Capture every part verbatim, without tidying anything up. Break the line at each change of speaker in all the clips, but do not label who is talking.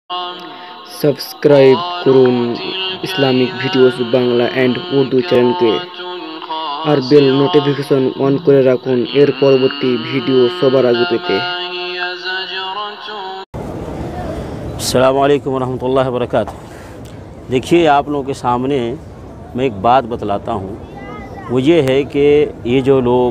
Subscribe করুন Islamic videos Bangla and Urdu চ্যানেলকে আর বেল নোটিফিকেশন অন করে রাখুন এর পরবর্তী ভিডিও সবার আগে পেতে।
अस्सलामु अलैकुम वरहमतुल्लाहि वबरकातुहू। देखिए, आप लोगों के सामने मैं एक बात बतलाता हूँ। वो ये है कि ये जो लोग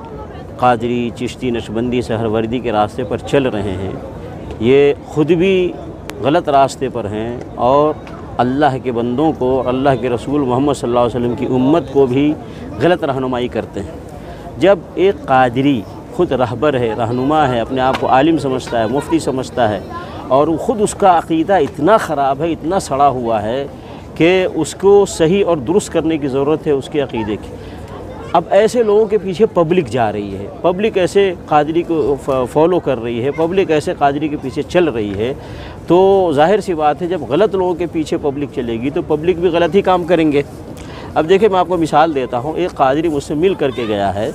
क़ादरी, चिश्ती, नक्शबंदी, सहरवर्दी के रास्ते पर चल रहे हैं, ये ख़ुद भी गलत रास्ते पर हैं और अल्लाह के बंदों को, अल्लाह के रसूल मोहम्मद सल्लल्लाहु अलैहि वसल्लम की उम्मत को भी गलत रहनुमाई करते हैं। जब एक क़ादरी ख़ुद रहबर है, रहनुमा है, अपने आप को आलिम समझता है, मुफ्ती समझता है और ख़ुद उसका अक़ीदा इतना ख़राब है, इतना सड़ा हुआ है कि उसको सही और दुरुस्त करने की ज़रूरत है उसके अक़ीदे की। अब ऐसे लोगों के पीछे पब्लिक जा रही है, पब्लिक ऐसे क़ादरी को फॉलो कर रही है, पब्लिक ऐसे क़ादरी के पीछे चल रही है, तो ज़ाहिर सी बात है जब गलत लोगों के पीछे पब्लिक चलेगी तो पब्लिक भी गलत ही काम करेंगे। अब देखिए, मैं आपको मिसाल देता हूँ। एक क़ादरी मुझसे मिल करके गया है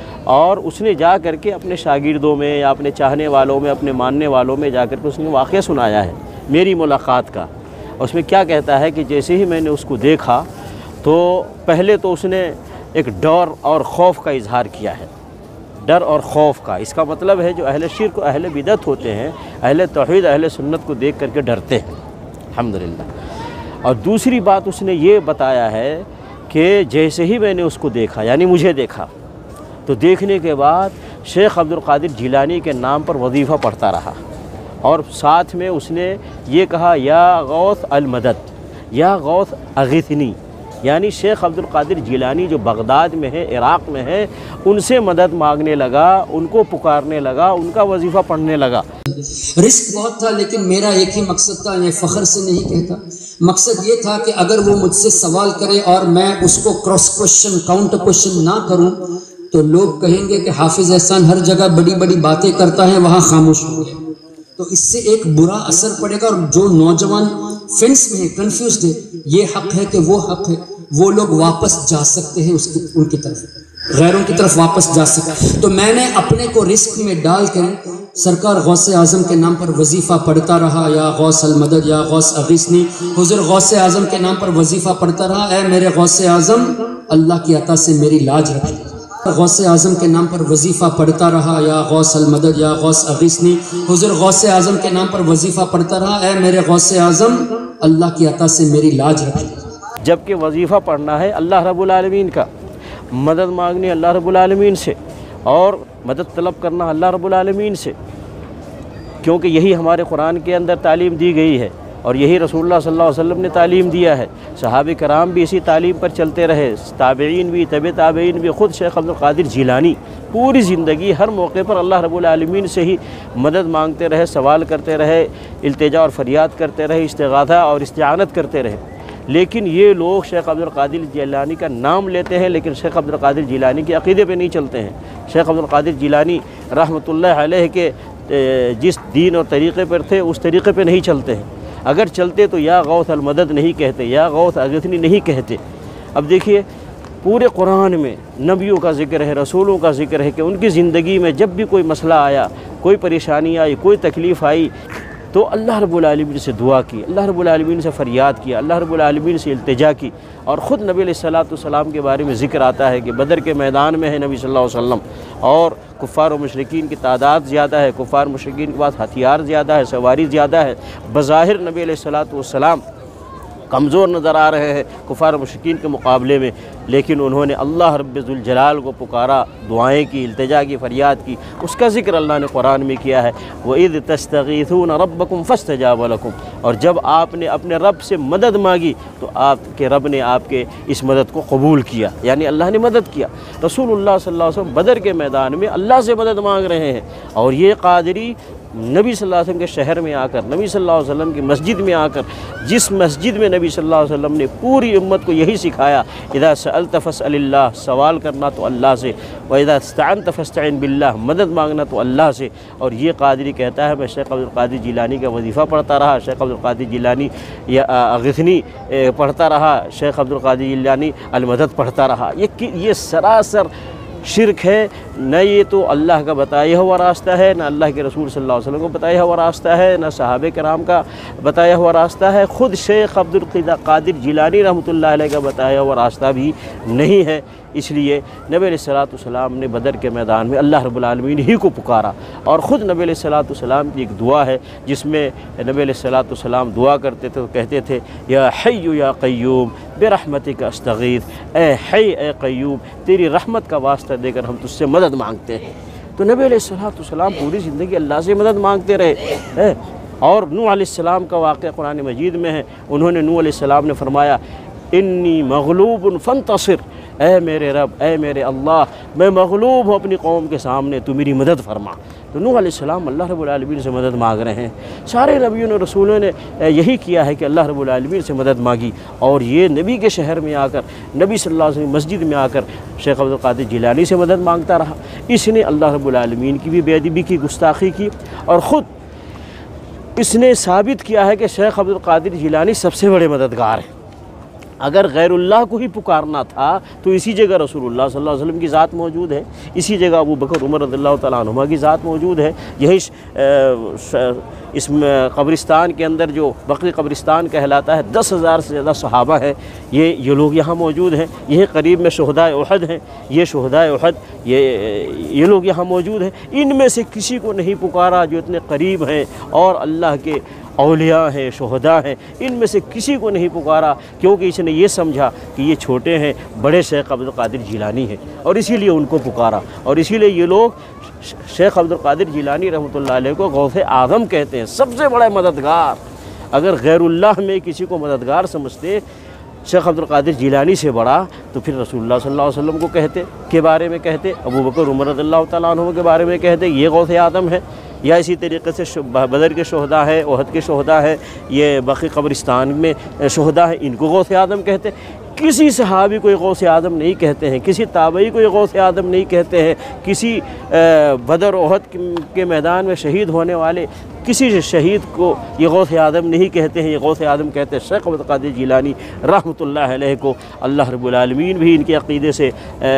और उसने जा करके अपने शागिर्दों में या अपने चाहने वालों में, अपने मानने वालों में जा करके उसने वाक़या सुनाया है मेरी मुलाकात का। उसमें क्या कहता है कि जैसे ही मैंने उसको देखा तो पहले तो उसने एक डर और ख़ौफ का इजहार किया है, डर और ख़ौफ का। इसका मतलब है जो अहले शिर्क को अहले बिदअत होते हैं, अहले तौहीद, अहले सुन्नत को देख करके डरते हैं, अल्हम्दुलिल्लाह। और दूसरी बात उसने ये बताया है कि जैसे ही मैंने उसको देखा, यानी मुझे देखा, तो देखने के बाद शेख अब्दुल क़ादिर जिलानी के नाम पर वजीफ़ा पढ़ता रहा और साथ में उसने ये कहा, या गौस अल मदद, या गौस अगिथनी, यानी शेख अब्दुल क़ादिर जिलानी जो बगदाद में है, इराक़ में है, उनसे मदद मांगने लगा, उनको पुकारने लगा, उनका वजीफ़ा पढ़ने लगा।
रिस्क बहुत था, लेकिन मेरा एक ही मकसद था, मैं फ़ख्र से नहीं कहता। मकसद ये था कि अगर वो मुझसे सवाल करे और मैं उसको क्रॉस क्वेश्चन, काउंटर क्वेश्चन ना करूं तो लोग कहेंगे कि हाफिज़ एहसान हर जगह बड़ी बड़ी बातें करता है, वहाँ खामोश हो गया। तो इससे एक बुरा असर पड़ेगा और जो नौजवान फेंस में है, कन्फ्यूज्ड है, ये हक है कि वो हक है, वो लोग वापस जा सकते हैं उसकी उनकी तरफ, गैरों की तरफ वापस जा सकते। तो मैंने अपने को रिस्क में डाल कर सरकार गौसे आज़म के नाम पर वजीफ़ा पढ़ता रहा, या गौस अल मदद, या गौस अगीसनी। हुज़ूर गौसे आज़म के नाम पर वजीफ़ा पढ़ता रहा, ऐ मेरे गौसे आज़म अल्लाह की अता से मेरी लाज रख। गौसे आज़म के नाम पर वजीफ़ा पढ़ता रहा, या गौस अल मदद, या गौस अगीसनी। हुज़ूर गौसे आज़म के नाम पर वजीफ़ा पढ़ता रहा, ऐ मेरे गौसे आज़म अल्लाह की अता से मेरी लाज रख।
जबकि वजीफ़ा पढ़ना है अल्लाह रब्बुल आलमीन का, मदद मांगनी अल्लाह रब्बुल आलमीन से और मदद तलब करना अल्लाह रब्बुल आलमीन से, क्योंकि यही हमारे कुरान के अंदर तालीम दी गई है और यही रसूलुल्लाह सल्लल्लाहु अलैहि वसल्लम ने तालीम दिया है। सहाबे कराम भी इसी तालीम पर चलते रहे, ताबईन भी, तबे ताबईन भी। ख़ुद शेख अब्दुल क़ादिर जिलानी पूरी ज़िंदगी हर मौके पर अल्लाह रब्बुल आलमीन से ही मदद मांगते रहे, सवाल करते रहे, इल्तिजा और फरियाद करते रहे, इस्तिग़ाथा और इस्तिआनत करते रहे। लेकिन ये लोग शेख अब्दुल क़ादिर जिलानी का नाम लेते हैं, लेकिन शेख अब्दुल क़ादिर जिलानी के अक़ीदे पे नहीं चलते हैं। शेख अब्दुल क़ादिर जिलानी रहमतुल्लाह अलैह के जिस दीन और तरीक़े पर थे उस तरीक़े पे नहीं चलते हैं। अगर चलते तो या गौस अल मदद नहीं कहते, या गौस अगिथनी नहीं कहते। अब देखिए, पूरे कुरान में नबियों का ज़िक्र है, रसूलों का ज़िक्र है कि उनकी ज़िंदगी में जब भी कोई मसला आया, कोई परेशानी आई, कोई तकलीफ़ आई, तो अल्लाह रब्बुल आलमीन से दुआ की, अल्लाह रब्बुल आलमीन से फ़रियाद किया, अल्लाह रब्बुल आलमीन से इल्तिजा की। और ख़ुद नबी अलैहिस्सलातु वस्सलाम के बारे में ज़िक्र आता है कि बदर के मैदान में है नबी सल्लल्लाहु अलैहि वसल्लम और कुफ़ार और मुशरिकीन की तादाद ज़्यादा है, कुफ़ार मुशरिकीन के पास हथियार ज़्यादा है, सवारी ज़्यादा है। बज़ाहिर नबी अलैहिस्सलातु वस्सलाम कमज़ोर नज़र आ रहे हैं कुफ़ार मुशरिकीन के मुकाबले में, लेकिन उन्होंने अल्लाह रब्बुल जलाल को पुकारा, दुआएं की, इल्तिजा की, फ़रियाद की। उसका ज़िक्र अल्लाह ने कुरान में किया है, वइज़ तस्तगीथून रब्बकुम फस्तजाब लकुम। और जब आपने अपने रब से मदद मांगी तो आपके रब ने आपके इस मदद को कबूल किया, यानी अल्लाह ने मदद किया। रसूलुल्लाह सल्लल्लाहु अलैहि वसल्लम बदर के मैदान में अल्लाह से मदद मांग रहे हैं और ये क़ादरी नबी सल्लल्लाहु अलैहि वसल्लम के शहर में आकर, नबी सल्लल्लाहु अलैहि वसल्लम की मस्जिद में आकर, जिस मस्जिद में नबी सल्लल्लाहु अलैहि वसल्लम ने पूरी उम्मत को यही सिखाया, इज़ा सअल्त फस्अलिल्लाह, सवाल करना तो अल्लाह से, व इज़ा इस्तअनत फस्तईन बिल्लाह, मदद मांगना तो अल्लाह से। और ये क़ादरी कहता है मैं शेख अब्दुल क़ादिर जिलानी का वजीफ़ा पढ़ता रहा, शेख अब्दुल क़ादिर जिलानी या अगिथनी पढ़ता रहा, शेख अब्दुल क़ादिर जिलानी अल मदद पढ़ता रहा। ये ये सरासर शिरक है, न ये तो अल्लाह का बताया हुआ रास्ता है, न अल्लाह के रसूल सल्लल्लाहु अलैहि वसल्लम को बताया हुआ रास्ता है, न सहाबे कराम का बताया हुआ रास्ता है, ख़ुद शेख अब्दुल क़ादिर जिलानी रहमतुल्लाह अलैह का बताया हुआ रास्ता भी नहीं है। इसलिए नबी अलैहिस्सलातु वस्सलाम ने बदर के मैदान में अल्लाह रब्बुल आलमीन ही को पुकारा, और ख़ुद नबी अलैहिस्सलातु वस्सलाम की एक दुआ है जिसमें नबी अलैहिस्सलातु वस्सलाम दुआ करते थे, तो कहते थे या हय्यु या क़य्यूम बिरहमतिका अस्तगीथ, ए हय ए क़य्यूम तेरी रहमत का वास्ता देकर हम तुझसे मदद मांगते हैं। तो नबी अलैहिस्सलातु वस्सलाम पूरी ज़िंदगी अल्लाह से मदद मांगते रहे है। और नूह अलैहिस्सलाम का वाक़या कुरान मजीद में है, उन्होंने नूह अलैहिस्सलाम ने फरमाया इन्नी मग़लूबुन फ़ंतसिर, ऐ मेरे रब, ऐ मेरे अल्लाह, मैं मग़लूब हूँ अपनी कौम के सामने, तू मेरी मदद फरमा। तो नूह अलैहिस्सलाम अल्लाह रब्बुल आलमीन से मदद मांग रहे हैं। सारे नबियों ने रसूलों ने यही किया है कि अल्लाह रब्बुल आलमीन से मदद मांगी, और ये नबी के शहर में आकर, नबी सल्लल्लाहु अलैहि वसल्लम मस्जिद में आकर शेख अब्दुल क़ादिर जिलानी से मदद मांगता रहा। इसने अल्लाह रब्बुल आलमीन की भी बेअदबी की, गुस्ताखी की, और ख़ुद इसने साबित किया है कि शेख अब्दुल क़ादिर जिलानी सबसे बड़े मददगार हैं। अगर गैरुल्लाह को ही पुकारना था तो इसी जगह रसूलुल्लाह सल्लल्लाहु अलैहि वसल्लम की ज़ात मौजूद है, इसी जगह अबू बकर उमर रज़ियल्लाहु तआला अन्हुमा की ज़ात मौजूद है। यही इस कब्रिस्तान के अंदर जो बकरी कब्रिस्तान कहलाता है, दस हज़ार से ज़्यादा सहाबा है, ये ये लोग यहाँ मौजूद हैं। यही करीब में शुहदाए उहद हैं, ये शुहदाए उहद ये ये लोग यहाँ मौजूद हैं। इनमें से किसी को नहीं पुकारा जो इतने करीब हैं और अल्लाह के औलिया हैं, शुहदा हैं, इनमें से किसी को नहीं पुकारा, क्योंकि इसने ये समझा कि ये छोटे हैं, बड़े शेख अब्दुल क़ादिर जिलानी हैं, और इसीलिए उनको पुकारा। और इसीलिए ये लोग शेख अब्दुल क़ादिर जिलानी रहमतुल्लाह अलैह को गौसे आज़म कहते हैं, सबसे बड़ा मददगार। अगर गैरुल्लाह में किसी को मददगार समझते शेख अब्दुल क़ादिर जिलानी से बड़ा, तो फिर रसूलुल्लाह सल्लल्लाहु अलैहि वसल्लम को कहते के बारे में कहते, अबू बकर उमर रज़ियल्लाहु तआला अन्हु के बारे में कहते ये गौसे आज़म है, या इसी तरीके से बदर के शुहदा है, उहद के शुहदा है, ये बक़ी कब्रिस्तान में शुहदा है, इनको गौसे आज़म कहते। किसी सहाबी को गौसे आज़म नहीं कहते हैं, किसी ताबई को गौसे आज़म नहीं कहते हैं, किसी बदर उहद के मैदान में शहीद होने वाले किसी शहीद को ये गौसे आज़म नहीं कहते हैं, ये गौसे आज़म कहते हैं शेख अब्दुल क़ादिर जिलानी रहमतुल्लाह अलैह को। अल्लाह रब्बुल आलमीन भी इनके अक़ीदे से,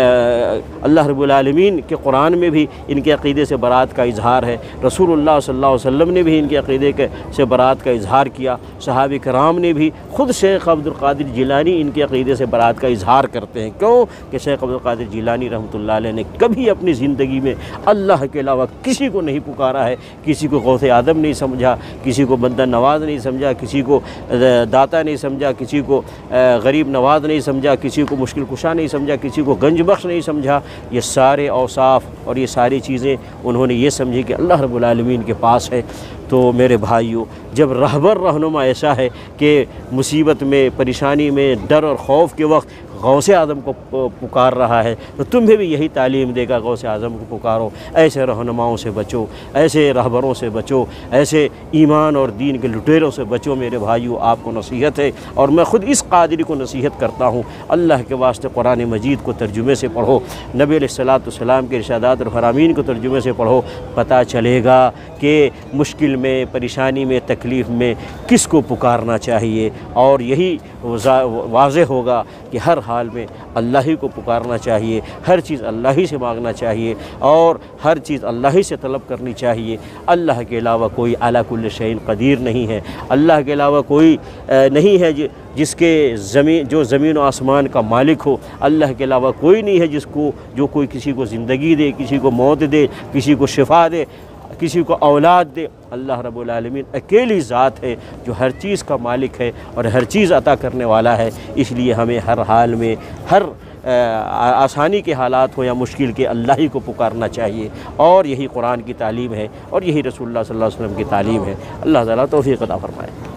अल्लाह रब्बुल आलमीन के कुरान में भी इनके अक़ीदे से बरात का इजहार है। रसूलुल्लाह सल्लल्लाहु अलैहि वसल्लम ने भी इनके अक़ीदे के से बरात का इजहार किया। सहाबा कराम ने भी, ख़ुद शेख अब्दुल क़ादिर जिलानी इनके अक़ीदे से बरात का इजहार करते हैं। क्यों कि शेख अब्दुल क़ादिर जिलानी रहमतुल्लाह अलैह ने कभी अपनी ज़िंदगी में अल्लाह के अलावा किसी को नहीं पुकारा है, किसी को गौसे आज़म नहीं समझा, किसी को बंदा नवाज नहीं समझा, किसी को दाता नहीं समझा, किसी को गरीब नवाज नहीं समझा, किसी को मुश्किल कुशा नहीं समझा, किसी को गंज बख्श नहीं समझा। ये सारे औसाफ और ये सारी चीज़ें उन्होंने ये समझी कि अल्लाह रब्बुल आलमीन के पास है। तो मेरे भाइयों, जब रहबर रहनुमा ऐसा है कि मुसीबत में, परेशानी में, डर और ख़ौफ के वक्त गौसे आज़म को पुकार रहा है, तो तुम्हें भी यही तालीम देगा, गौसे आज़म को पुकारो, ऐसे रहनुमाओं से बचो, ऐसे रहबरों से बचो, ऐसे ईमान और दीन के लुटेरों से बचो। मेरे भाइयों, आपको नसीहत है, और मैं ख़ुद इस क़ादिरी को नसीहत करता हूँ, अल्लाह के वास्ते कुरान मजीद को तर्जुमे से पढ़ो, नबी अलैहिस्सलातु वस्सलाम के इरशादात और फरामीन को तर्जुमे से पढ़ो, पता चलेगा कि मुश्किल में, परेशानी में, तकलीफ़ में किसको पुकारना चाहिए। और यही वाज़ेह होगा कि हर हाल में अल्लाह ही को पुकारना चाहिए, हर चीज़ अल्लाह ही से मांगना चाहिए, और हर चीज़ अल्लाह ही से तलब करनी चाहिए। अल्लाह के अलावा कोई अला कुल्ल शैइन क़दीर नहीं है, अल्लाह के अलावा कोई नहीं है जिसके ज़मीन जो ज़मीन और आसमान का मालिक हो। अल्लाह के अलावा कोई नहीं है जिसको जो कोई किसी को ज़िंदगी दे, किसी को मौत दे, किसी को शिफा दे, किसी को औलाद दे। अल्लाह रब्बुल आलमीन अकेली ज़ात है जो हर चीज़ का मालिक है और हर चीज़ अता करने वाला है। इसलिए हमें हर हाल में, हर आसानी के हालात हो या मुश्किल के, अल्लाह ही को पुकारना चाहिए, और यही कुरान की तालीम है और यही रसूलुल्लाह सल्लल्लाहु अलैहि वसल्लम की तालीम है। अल्लाह ताला तौफ़ीक़ अता फ़रमाए।